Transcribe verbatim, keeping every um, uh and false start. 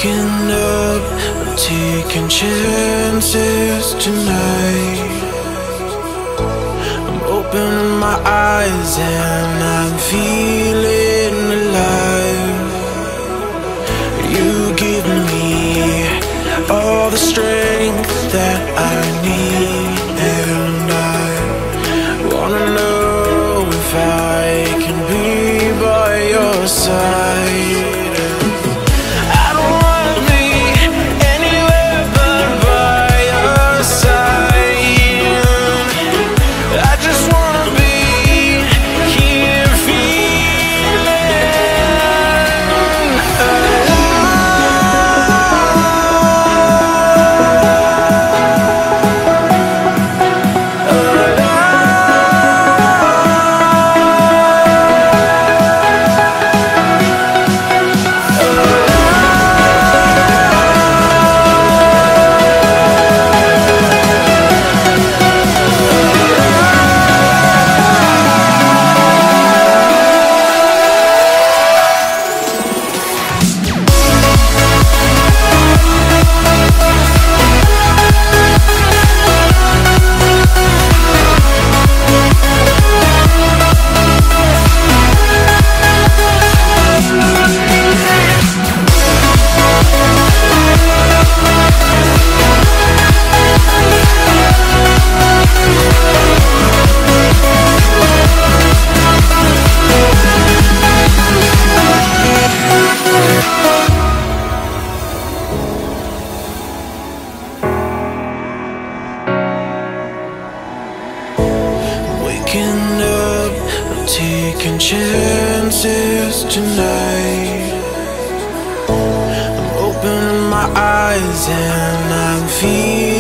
Waking up, I'm taking chances tonight. I'm opening my eyes and I'm feeling alive. You give me all the strength that I need, and I wanna know if I can be by your side. Waking up, I'm taking chances tonight. I'm opening my eyes and I'm feeling